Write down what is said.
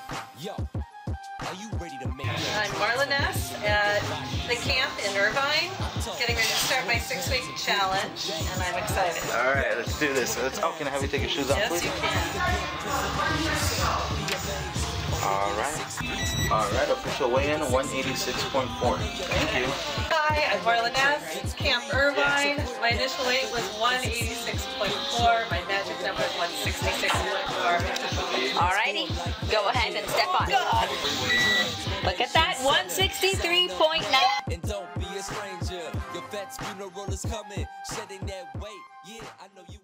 Yo, are you ready to make it? I'm Marla Ness at the camp in Irvine, getting ready to start my 6-week challenge, and I'm excited. All right, let's do this. Can I have you take your shoes off, Yes, please? you can. All right, official weigh-in 186.4. Thank you. Hi, I'm Marla Ness, Camp Irvine. My initial weight was 186.4. My magic number is 166.4. Alrighty, go ahead and step on. Look at that, 163.9. And don't be a stranger. Your vet's funeral is coming, shedding that weight. Yeah, I know you.